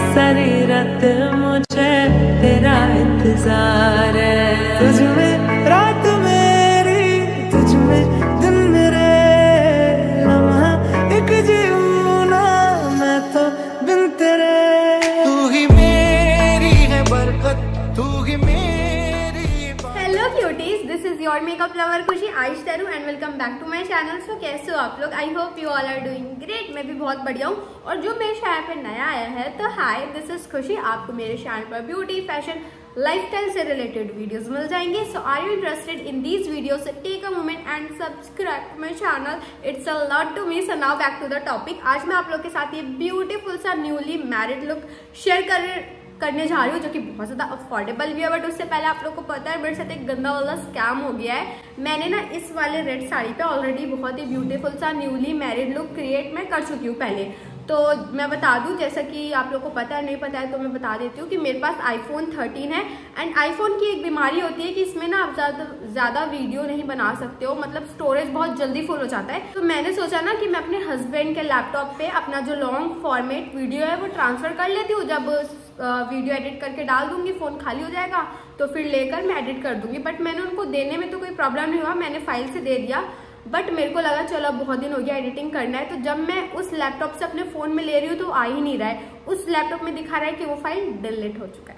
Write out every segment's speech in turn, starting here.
सारी रात मुझे तेरा इंतजार है। तुझ में रात मेरी, तुझ में दिन मेरे, लम्हा एक जीऊं ना मैं तो बिन तेरे। तू ही मेरी है बरकत, तू ही मेरी। Hello cuties, this is your makeup lover Khushi Ayush तेरू and welcome back to my channel. So कैसे हो आप लोग? I hope you all are doing great. मैं भी बहुत बढ़िया हूँ। और जो मेरे चैनल पे नया आया है तो हाय, दिस इज खुशी। आपको मेरे चैनल पर ब्यूटी, फैशन, लाइफस्टाइल से रिलेटेड वीडियोस मिल जाएंगे। So are you interested in these videos? Take a moment and subscribe my channel. It's a lot to me. So now back to the topic. आज मैं आप लोग के साथ ये ब्यूटीफुल सा न्यूली मैरिड लुक शेयर करने जा रही हूँ, जो कि बहुत ज्यादा अफोर्डेबल भी है। बट उससे पहले आप लोग को पता है मेरे साथ एक गंदा वाला स्कैम हो गया है। मैंने ना इस वाले रेड साड़ी पे ऑलरेडी बहुत ही ब्यूटीफुल सा न्यूली मैरिड लुक क्रिएट मैं कर चुकी हूँ पहले। तो मैं बता दूं, जैसा कि आप लोग को पता है नहीं पता है तो मैं बता देती हूँ कि मेरे पास iPhone 13 है। एंड iPhone की एक बीमारी होती है कि इसमें ना आप ज़्यादा वीडियो नहीं बना सकते हो, मतलब स्टोरेज बहुत जल्दी फुल हो जाता है। तो मैंने सोचा ना कि मैं अपने हस्बैंड के लैपटॉप पे अपना जो लॉन्ग फॉर्मेट वीडियो है वो ट्रांसफर कर लेती हूँ। जब वीडियो एडिट करके डाल दूंगी, फ़ोन खाली हो जाएगा तो फिर लेकर मैं एडिट कर दूंगी। बट मैंने उनको देने में तो कोई प्रॉब्लम नहीं हुआ, मैंने फाइल से दे दिया। बट मेरे को लगा चलो अब बहुत दिन हो गया एडिटिंग करना है, तो जब मैं उस लैपटॉप से अपने फ़ोन में ले रही हूँ तो आ ही नहीं रहा है। उस लैपटॉप में दिखा रहा है कि वो फाइल डिलीट हो चुका है।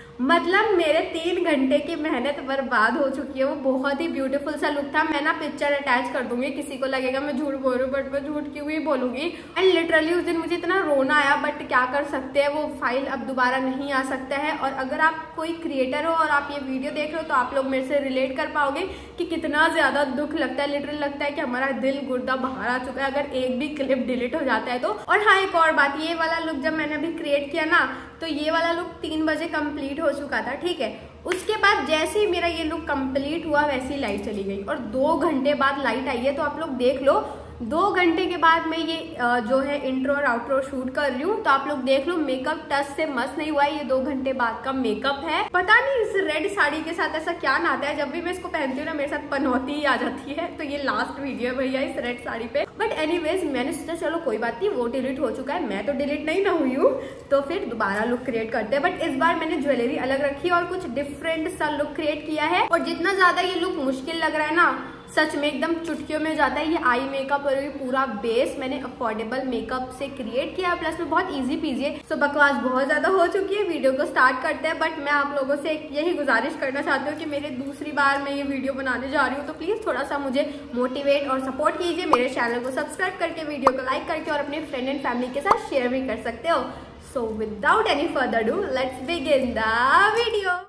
मतलब मेरे 3 घंटे की मेहनत बर्बाद हो चुकी है। वो बहुत ही ब्यूटीफुल सा लुक था। मैं ना पिक्चर अटैच कर दूंगी, किसी को लगेगा मैं झूठ बोल रही हूँ बट मैं झूठ क्यों ही बोलूंगी। एंड लिटरली उस दिन मुझे इतना रोना आया, बट क्या कर सकते हैं, वो फाइल अब दोबारा नहीं आ सकता है। और अगर आप कोई क्रिएटर हो और आप ये वीडियो देख रहे हो तो आप लोग मेरे से रिलेट कर पाओगे कि कितना ज्यादा दुख लगता है। लिटरली लगता है कि हमारा दिल गुर्दा बाहर आ चुका है अगर एक भी क्लिप डिलीट हो जाता है तो। और हाँ, एक और बात, ये वाला लुक जब मैंने अभी क्रिएट किया ना तो ये वाला लुक 3 बजे कंप्लीट हो चुका था, ठीक है। उसके बाद जैसे ही मेरा ये लुक कंप्लीट हुआ वैसे ही लाइट चली गई और 2 घंटे बाद लाइट आई है। तो आप लोग देख लो, 2 घंटे के बाद मैं ये जो है इंट्रो और आउट्रो शूट कर रही हूँ। तो आप लोग देख लो, मेकअप टच से मस्त नहीं हुआ है। ये 2 घंटे बाद का मेकअप है। पता नहीं इस रेड साड़ी के साथ ऐसा क्या नाता है, जब भी मैं इसको पहनती हूँ ना मेरे साथ पनौती ही आ जाती है। तो ये लास्ट वीडियो है भैया इस रेड साड़ी पे। बट एनीवेज मैंने सोचा चलो कोई बात नहीं, वो डिलीट हो चुका है, मैं तो डिलीट नहीं ना हुई हूँ, तो फिर दोबारा लुक क्रिएट करते हैं। बट इस बार मैंने ज्वेलरी अलग रखी और कुछ डिफरेंट सा लुक क्रिएट किया है। और जितना ज्यादा ये लुक मुश्किल लग रहा है ना, सच में एकदम चुटकियों में जाता है। ये आई मेकअप और ये पूरा बेस मैंने अफोर्डेबल मेकअप से क्रिएट किया, प्लस में बहुत इजी पीजी है। सो बकवास बहुत ज्यादा हो चुकी है, वीडियो को स्टार्ट करते हैं। बट मैं आप लोगों से यही गुजारिश करना चाहती हूँ कि मेरी दूसरी बार मैं ये वीडियो बनाने जा रही हूँ, तो प्लीज थोड़ा सा मुझे मोटिवेट और सपोर्ट कीजिए। मेरे चैनल को सब्सक्राइब करके, वीडियो को लाइक करके और अपने फ्रेंड एंड फैमिली के साथ शेयर भी कर सकते हो। So without any further do, let's begin the video.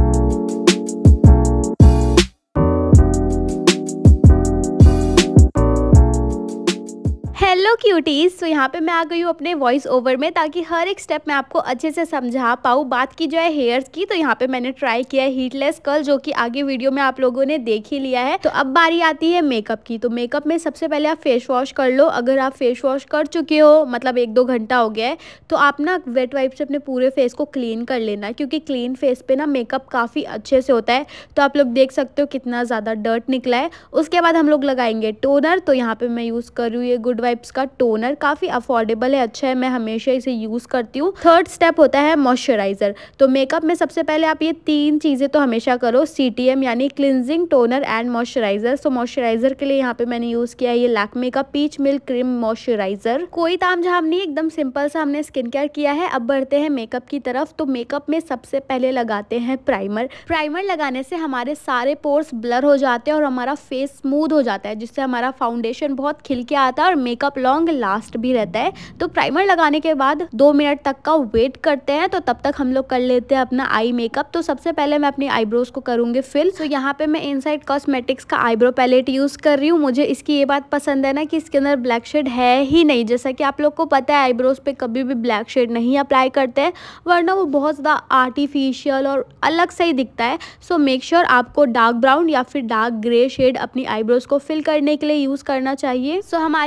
Hello cuties, तो यहाँ पे मैं आ गई हूँ अपने वॉइस ओवर में, ताकि हर एक स्टेप मैं आपको अच्छे से समझा पाऊँ। बात की जाए हेयर्स की, तो यहाँ पे मैंने ट्राई किया है हीटलेस कर्ल, जो कि आगे वीडियो में आप लोगों ने देख ही लिया है। तो अब बारी आती है मेकअप की। तो मेकअप में सबसे पहले आप फेस वॉश कर लो। अगर आप फेस वॉश कर चुके हो, मतलब 1-2 घंटा हो गया है, तो आप ना वेट वाइप से अपने पूरे फेस को क्लीन कर लेना, क्योंकि क्लीन फेस पे ना मेकअप काफ़ी अच्छे से होता है। तो आप लोग देख सकते हो कितना ज़्यादा डर्ट निकला है। उसके बाद हम लोग लगाएंगे टोनर। तो यहाँ पे मैं यूज़ कर रही हूँ ये गुड वाइब्स का टोनर, काफी अफोर्डेबल है, अच्छा है, मैं हमेशा इसे यूज करती हूँ। थर्ड स्टेप होता है मॉइस्चराइजर। तो मेकअप में सबसे पहले आप ये 3 चीजें तो हमेशा करो, CTM यानी क्लिनजिंग, टोनर एंड मॉइस्चराइजर। तो मॉइस्चराइजर के लिए यहाँ पे मैंने यूज किया है ये लैक्मे का पीच मिल्क क्रीम मॉइस्चराइजर। कोई तामझाम नहीं, एकदम सिंपल सा हमने स्किन केयर किया है। अब बढ़ते हैं मेकअप की तरफ। तो मेकअप में सबसे पहले लगाते हैं प्राइमर। प्राइमर लगाने से हमारे सारे पोर्स ब्लर हो जाते हैं और हमारा फेस स्मूथ हो जाता है, जिससे हमारा फाउंडेशन बहुत खिल के आता है और मेकअप लॉन्ग लास्ट भी रहता है। तो प्राइमर लगाने के बाद 2 मिनट तक का वेट करते हैं। तो तब तक हम लोग कर लेते हैं अपना आई मेकअप। तो सबसे पहले मैं अपनी आईब्रोज को करूंगी फिल। तो यहाँ पे मैं इनसाइड कॉस्मेटिक्स का आईब्रो पैलेट यूज कर रही हूँ। मुझे इसकी ये बात पसंद है ना कि इसके अंदर ब्लैक शेड है ही नहीं। जैसा कि आप लोग को पता है आईब्रोज पे कभी भी ब्लैक शेड नहीं अप्लाई करते हैं, वरना वो बहुत ज़्यादा आर्टिफिशियल और अलग सा ही दिखता है। सो मेक श्योर आपको डार्क ब्राउन या फिर डार्क ग्रे शेड अपनी आईब्रोज को फिल करने के लिए यूज करना चाहिए। सो हमारी आईब्रोज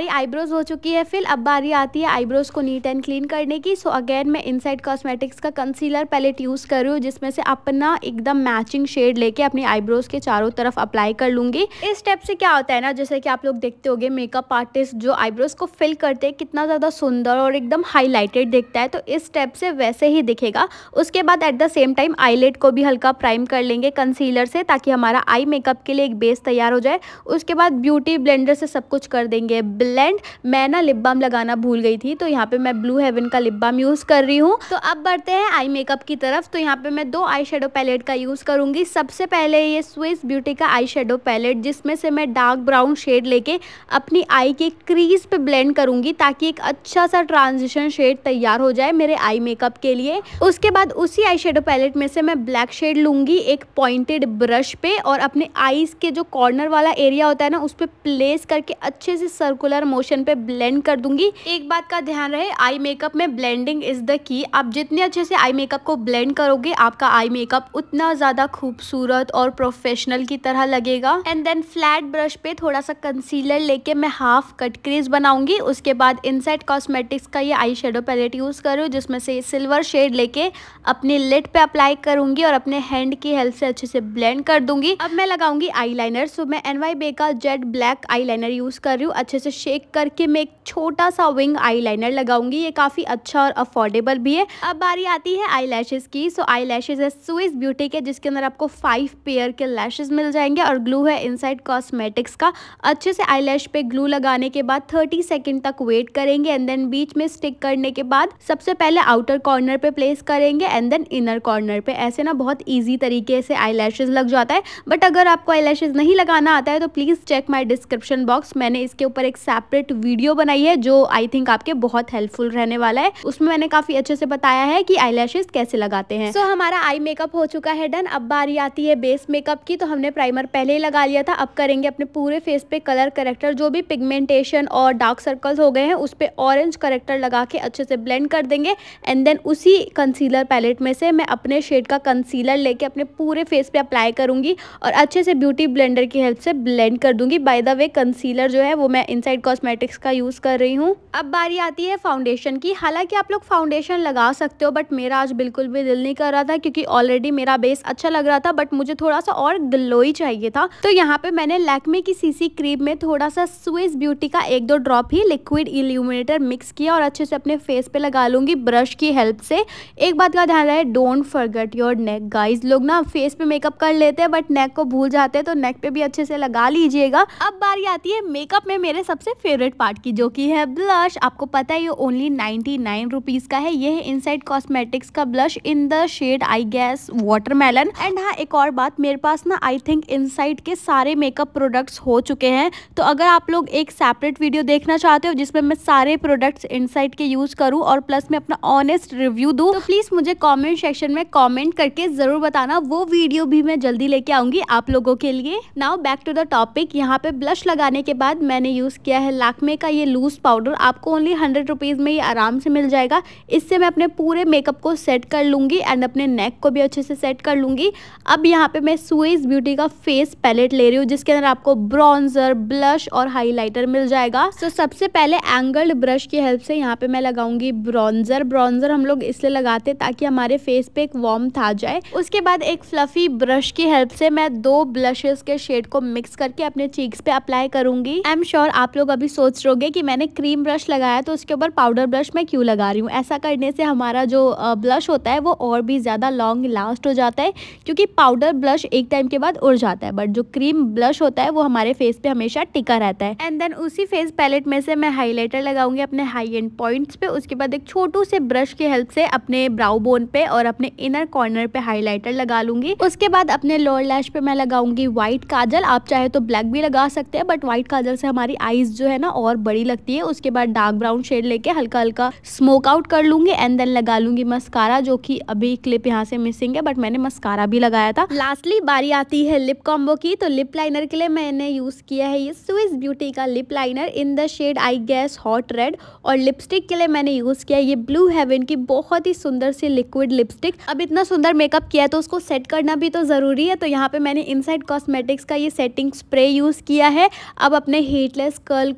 आईब्रोज हो चुकी है फिल। अब बारी आती है आईब्रोज को नीट एंड क्लीन करने की। सो अगेन मैं इनसाइड कॉस्मेटिक्स का कंसीलर पैलेट यूज कर रही हूँ, जिसमें से अपना एकदम मैचिंग शेड लेके अपनी आईब्रोज के चारों तरफ अप्लाई कर लूंगी। इस स्टेप से क्या होता है ना, जैसे कि आप लोग देखते होंगे मेकअप आर्टिस्ट जो आईब्रोज को फिल करते हैं कितना ज्यादा सुंदर और एकदम हाईलाइटेड दिखता है, तो इस स्टेप से वैसे ही दिखेगा। उसके बाद at the same time eyelid को भी हल्का प्राइम कर लेंगे कंसीलर से, ताकि हमारा आई मेकअप के लिए एक बेस तैयार हो जाए। उसके बाद ब्यूटी ब्लेंडर से सब कुछ कर देंगे ब्लेंड। मैं ना लिप बाम लगाना भूल गई थी, तो यहाँ पे मैं ब्लू हेवन का लिप बाम यूज कर रही हूँ। तो अब बढ़ते हैं आई मेकअप की तरफ। तो यहाँ पे मैं 2 आई शेडो पैलेट का यूज करूंगी। सबसे पहले ये स्विस ब्यूटी का आई शेडो पैलेट, जिसमें से मैं डार्क ब्राउन शेड लेके अपनी आई के क्रीज पे ब्लेंड करूंगी, ताकि एक अच्छा सा ट्रांजिशन शेड तैयार हो जाए मेरे आई मेकअप के लिए। उसके बाद उसी आई शेडो पैलेट में से मैं ब्लैक शेड लूंगी एक पॉइंटेड ब्रश पे, और अपने आईज के जो कॉर्नर वाला एरिया होता है ना, उस पे प्लेस करके अच्छे से सर्कुलर मोशन पे ब्लेंड कर दूंगी। एक बात का ध्यान रहे, आई मेकअप में ब्लेंडिंग इज द की। आप जितने अच्छे से आई मेकअप को ब्लेंड करोगे, आपका आई मेकअप उतना ज्यादा खूबसूरत और प्रोफेशनल की तरह लगेगा। एंड देन फ्लैट ब्रश पे थोड़ा सा कंसीलर लेके मैं हाफ कट क्रीज बनाऊंगी। उसके बाद इनसाइड कॉस्मेटिक्स का ये आई शेडो पैलेट यूज कर रही हूँ, जिसमें से सिल्वर शेड लेके अपनी लिड पे अप्लाई करूंगी और अपने हैंड की हेल्प से अच्छे से ब्लेंड कर दूंगी। अब मैं लगाऊंगी आईलाइनर। सो मैं NYB का जेट ब्लैक आईलाइनर यूज कर रही हूँ। अच्छे से शेक करके मैं एक छोटा सा विंग आईलाइनर लगाऊंगी। ये काफी अच्छा और अफोर्डेबल भी है। अब बारी आती है आई लैशेज की। सो आई लैशेज है स्विस ब्यूटी के, जिसके अंदर आपको 5 पेयर के लैशेज मिल जाएंगे, और ग्लू है इनसाइड कॉस्मेटिक्स का। अच्छे से आई लैश पे ग्लू लगाने के बाद 30 सेकेंड तक वेट करेंगे, एंड देन बीच में स्टिक करने के बाद सबसे पहले आउटर कॉर्नर पे प्लेस करेंगे, एंड देन इनर कॉर्नर पे। ऐसे ना बहुत ईजी तरीके से आई लैशेज लग जाता है। बट अगर आपको आई लैशेज नहीं लगाना आता है, तो please check my description box. मैंने इसके ऊपर एक सेपरेट वीडियो बनाई है, जो आई थिंक आपके बहुत हेल्पफुल रहने वाला है। उसमें मैंने काफी अच्छे से बताया है कि आई लैशेज कैसे लगाते हैं। सो हमारा आई मेकअप हो चुका है डन। अब बारी आती है बेस मेकअप की। तो हमने प्राइमर पहले ही लगा लिया था। अब करेंगे अपने पूरे फेस पे कलर करेक्टर। जो भी पिगमेंटेशन और डार्क सर्कल्स हो गए हैं, उस पे ऑरेंज करेक्टर लगा के अच्छे से ब्लेंड कर देंगे। एंड देन उसी कंसीलर पैलेट में से मैं अपने शेड का कंसीलर लेके अपने पूरे फेस पे अप्लाई करूंगी, और अच्छे से ब्यूटी ब्लेंडर की हेल्प से ब्लेंड कर दूंगी। बाय द वे कंसीलर जो है वो मैं इनसाइड कॉस्मेटिक्स का यूज कर रही हूँ। अब बारी आती है फाउंडेशन की। हालांकि आप लोग फाउंडेशन लगा सकते हो, बट मेरा आज बिल्कुल भी दिल नहीं कर रहा था, क्योंकि ऑलरेडी मेरा बेस अच्छा लग रहा था, बट मुझे थोड़ा सा और ग्लोई चाहिए था। तो यहाँ पे मैंने लैक्मे की सीसी क्रीम में थोड़ा सा स्विस ब्यूटी का 1-2 ड्रॉप ही लिक्विड इल्यूमिनेटर मिक्स किया, और अच्छे से अपने फेस पे लगा लूंगी ब्रश की हेल्प से। एक बात का ध्यान रहे, don't forget your neck guys. लोग ना फेस पे मेकअप कर लेते हैं, बट नेक को भूल जाते हैं, तो नेक पे भी अच्छे से लगा लीजिएगा। अब बारी आती है मेकअप में मेरे सबसे फेवरेट पार्ट की, जो कि है ब्लश। आपको पता है ये ओनली 99 रुपीज का है। ये है इनसाइड कॉस्मेटिक्स का blush in the shade I guess watermelon. And हाँ, एक और बात, मेरे पास ना आई थिंक इनसाइड के सारे मेकअप प्रोडक्ट्स हो चुके हैं। तो अगर आप लोग एक सेपरेट वीडियो देखना चाहते हो जिसमें मैं सारे प्रोडक्ट्स इनसाइड के यूज करूँ और प्लस में अपना ऑनेस्ट रिव्यू दूं, तो प्लीज मुझे कमेंट सेक्शन में कमेंट करके जरूर बताना। वो वीडियो भी मैं जल्दी लेके आऊंगी आप लोगों के लिए। Now back to the topic. यहाँ पे ब्लश लगाने के बाद मैंने यूज किया है लैक्मे का ये लूज पाउडर। आपको ओनली 100 रुपीज में ये आराम से मिल जाएगा। इससे मैं अपने पूरे मेकअप को सेट कर लूंगी, एंड अपने नेक को भी अच्छे से सेट कर लूंगी। अब यहाँ पे मैं स्विस ब्यूटी का फेस पैलेट ले रही हूँ, जिसके अंदर आपको ब्रॉन्जर, ब्लश और हाईलाइटर मिल जाएगा। तो सबसे पहले एंगल्ड ब्रश की हेल्प से यहाँ पे मैं लगाऊंगी ब्रॉन्जर। ब्रॉन्जर हम लोग इसलिए लगाते ताकि हमारे फेस पे एक वार्मथ आ जाए। उसके बाद एक फ्लफी ब्रश की हेल्प से मैं 2 ब्लशेस के शेड को मिक्स करके अपने चीक्स पे अप्लाई करूंगी। आई एम श्योर आप लोग अभी सोच रहे होंगे कि मैंने क्रीम ब्रश लगाया तो उसके ऊपर पाउडर ब्रश मैं क्यों लगा रही हूँ। ऐसा करने से हमारा जो ब्लश होता है वो और भी ज्यादा लॉन्ग लास्ट हो जाता है, क्योंकि पाउडर ब्लश एक टाइम के बाद उड़ जाता है, बट जो क्रीम ब्लश होता है वो हमारे फेस पे हमेशा टिका रहता है। एंड देन उसी फेस पैलेट में से मैं हाईलाइटर लगाऊंगी अपने हाई एंड पॉइंट्स पे। उसके बाद एक छोटू से ब्रश की हेल्प से अपने ब्राउ बोन पे और अपने इनर कॉर्नर पे हाईलाइटर लगा लूंगी। उसके बाद अपने लोअर लैश पे मैं लगाऊंगी व्हाइट काजल। आप चाहे तो ब्लैक भी लगा सकते हैं, बट व्हाइट काजल से हमारी आईज जो है ना और बड़ी लगती है। उसके बाद डार्क ब्राउन शेड लेके हल्का हल्का स्मोक आउट कर लूंगी, एंड देन लगा लूंगी मस्कारा, जो कि अभी क्लिप यहाँ से मिसिंग है, बट मैंने मस्कारा भी लगाया था। लास्टली बारी आती है लिप कॉम्बो की। तो लिप लाइनर के लिए मैंने यूज किया है ये स्विस ब्यूटी का lip liner in the shade I guess hot red, और लिपस्टिक के लिए मैंने यूज किया है ये ब्लू हेवन की बहुत ही सुंदर सी लिक्विड लिपस्टिक। अब इतना सुंदर मेकअप किया है तो उसको सेट करना भी तो जरूरी है, तो यहाँ पे मैंने इनसाइड कॉस्मेटिक्स का ये सेटिंग स्प्रे यूज किया है। अब अपने हीटलेस कर्ल को खोलने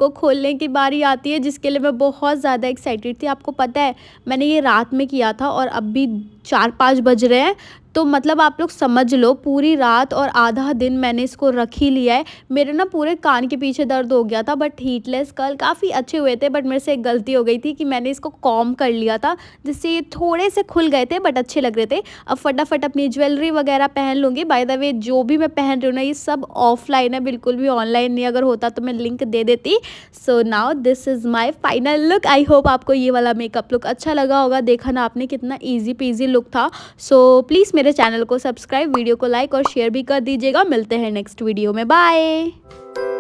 खोलने की बारी आती है, जिसके लिए मैं बहुत ज़्यादा एक्साइटेड थी। आपको पता है मैंने ये रात में किया था और अब भी 4-5 बज रहे हैं, तो मतलब आप लोग समझ लो पूरी रात और आधा दिन मैंने इसको रख ही लिया है। मेरे ना पूरे कान के पीछे दर्द हो गया था, बट हीटलेस कर्ल काफ़ी अच्छे हुए थे। बट मेरे से एक गलती हो गई थी कि मैंने इसको कॉम्ब कर लिया था, जिससे ये थोड़े से खुल गए थे बट अच्छे लग रहे थे। अब फटाफट अपनी ज्वेलरी वगैरह पहन लूँगी। बाय द वे जो भी मैं पहन रही हूँ ना ये सब ऑफलाइन है, बिल्कुल भी ऑनलाइन नहीं। अगर होता तो मैं लिंक दे देती। So now this is my final look. I hope आपको ये वाला मेकअप लुक अच्छा लगा होगा। देखा ना आपने कितना ईजी पीजी लुक था। सो प्लीज़ मेरे चैनल को सब्सक्राइब, वीडियो को लाइक और शेयर भी कर दीजिएगा। मिलते हैं नेक्स्ट वीडियो में, बाय।